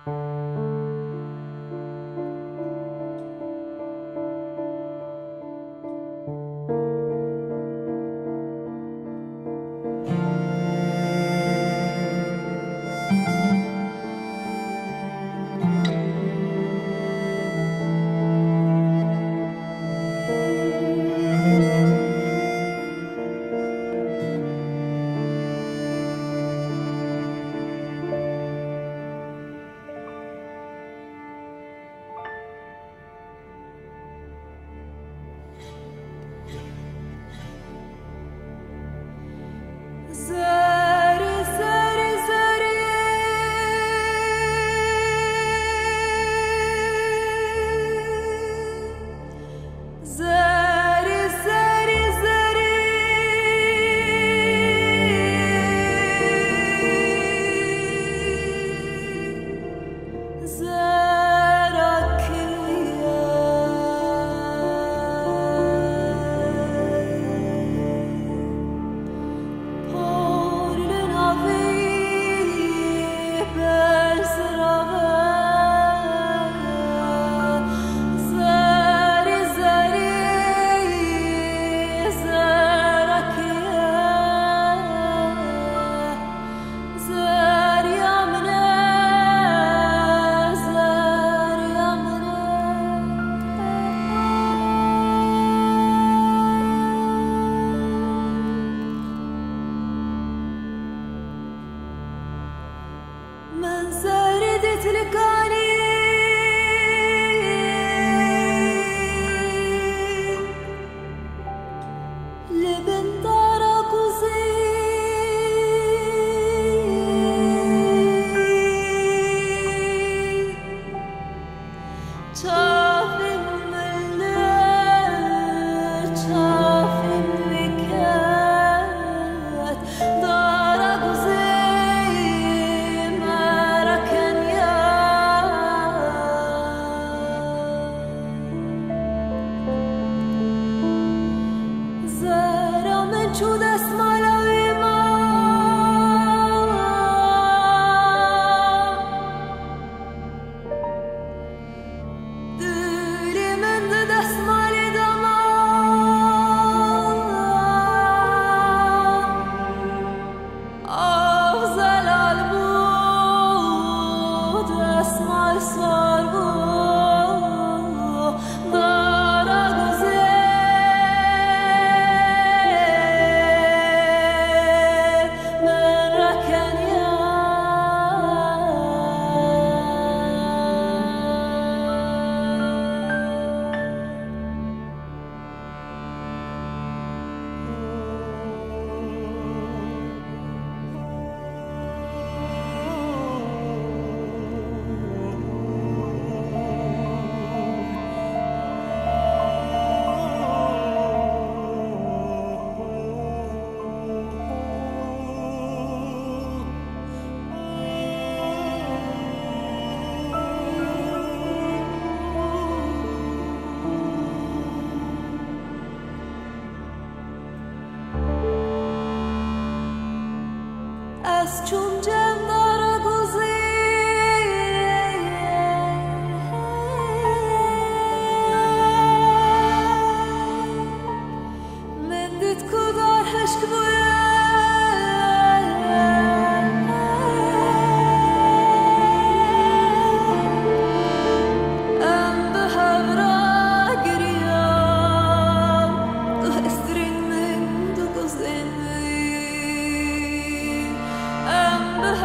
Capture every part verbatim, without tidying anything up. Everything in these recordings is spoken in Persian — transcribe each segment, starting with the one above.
Ember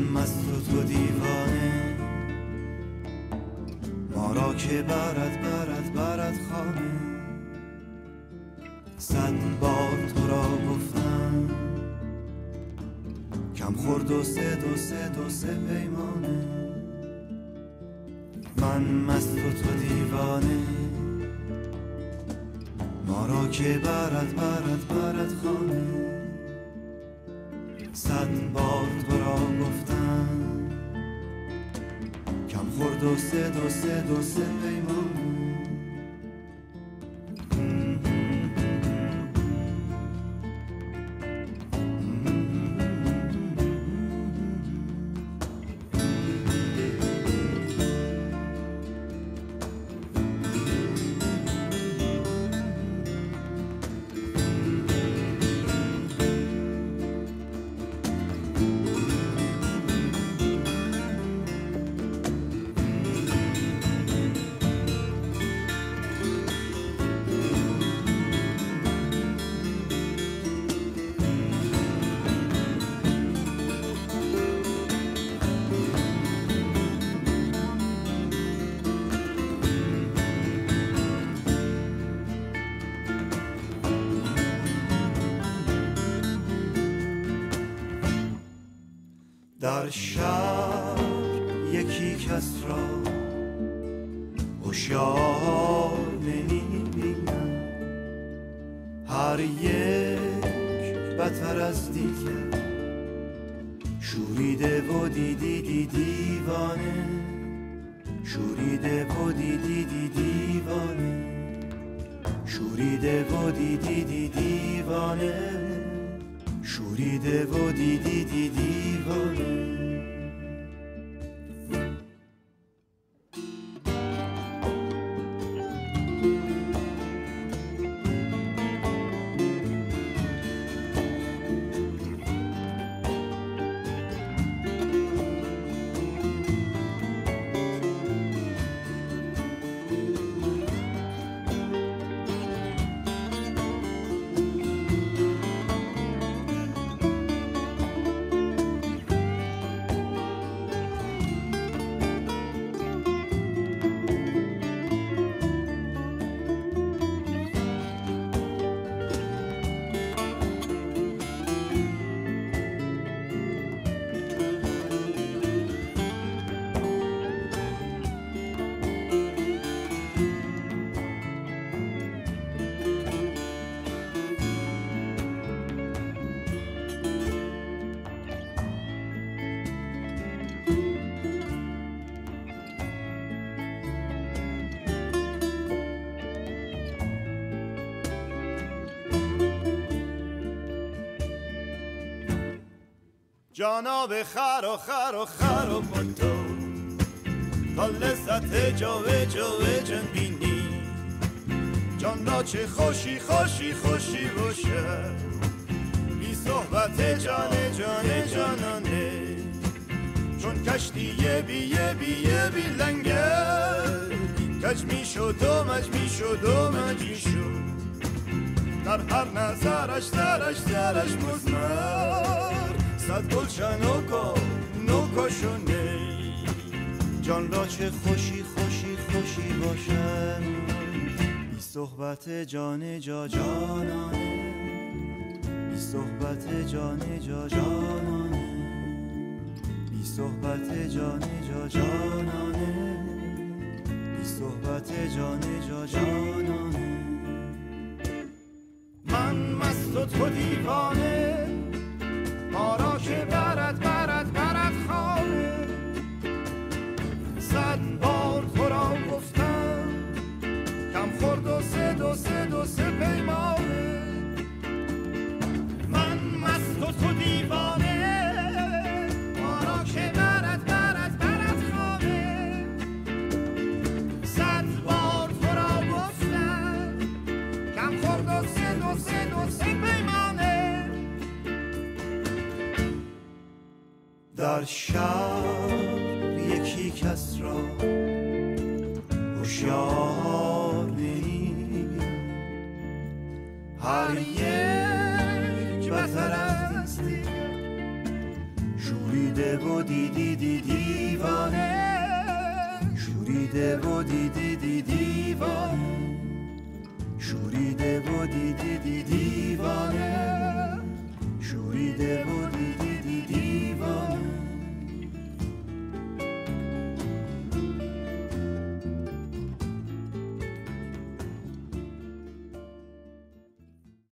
مست و تو دیوانه، ما را که برد برد برد خانه. صد بار تو را گفتم کم خورد و سه دو سه دو سه پیمانه. من مست و تو دیوانه، ما را که برد برد برد خانه. صد بار تو را گفتم کم خورد و سه دو سه دو سه پیمانه. در شهر یکی کس را هوشیار نمی‌بینم، هر یک بتر از دیگر شوریده و دیدی دی دیوانه. شوریده و دیدی دی دیوانه، شوریده و دیدی دی دیوانه، شوریده و دیدی دی دیوانه. جانا خر و خر و خر و پتو تا لذت جاوه جاوه جن بینی. جان را چه خوشی خوشی خوشی باشه، بی صحبت جان جان جانانه. چون کشتی یه بی یه بی یه بی لنگر کج می شد و مج می شد و مج می شد. در هر نظرش درش درش مزمر صد گلشن نوکو نوکو شونه. جان را چه خوشی خوشی خوشی باشم، بی صحبت جان جا جانانه. بی صحبت جان جا جانانه، بی صحبت جان جا جانانه، بی صحبت جان جا جانانه. من مست و تو دیوانه، ما را که برد برد برد خانه. صد بار تو را گفتم کم خورد و سه دو سه دو سه پیمانه. من مست و تو دیوانه، ما را که برد برد برد خانه. صد بار تو را گفتم کم خورد و سه دو سه دو سه پیمانه. در شهر یکی کس را هوشیار نمی‌بینم، هر یک بتر از دیگر شوری شوریده و دیدی دی دیوانه شوریده و دیدی دی دیوانه شوریده و دیدی دی دیوانه شوریده